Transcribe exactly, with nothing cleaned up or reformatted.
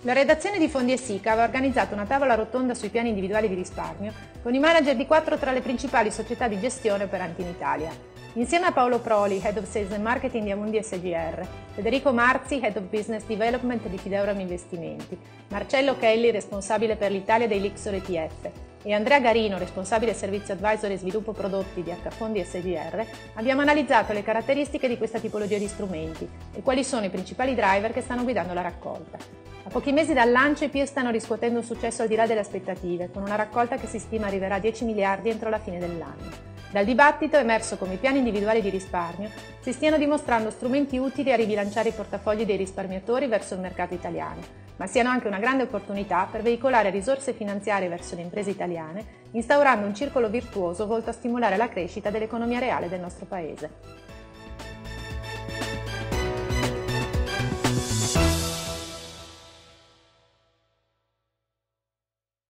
La redazione di Fondi e Sica aveva organizzato una tavola rotonda sui piani individuali di risparmio con i manager di quattro tra le principali società di gestione operanti in Italia. Insieme a Paolo Proli, Head of Sales and Marketing di Amundi S G R, Federico Marzi, Head of Business Development di Fideuram Investimenti, Marcello Kelly, responsabile per l'Italia dei Lixor E T F, e Andrea Garino, responsabile servizio advisor e sviluppo prodotti di H Fondi S G R, abbiamo analizzato le caratteristiche di questa tipologia di strumenti e quali sono i principali driver che stanno guidando la raccolta. A pochi mesi dal lancio i P I R stanno riscuotendo un successo al di là delle aspettative, con una raccolta che si stima arriverà a dieci miliardi entro la fine dell'anno. Dal dibattito è emerso come i piani individuali di risparmio si stiano dimostrando strumenti utili a ribilanciare i portafogli dei risparmiatori verso il mercato italiano, ma siano anche una grande opportunità per veicolare risorse finanziarie verso le imprese italiane, instaurando un circolo virtuoso volto a stimolare la crescita dell'economia reale del nostro Paese.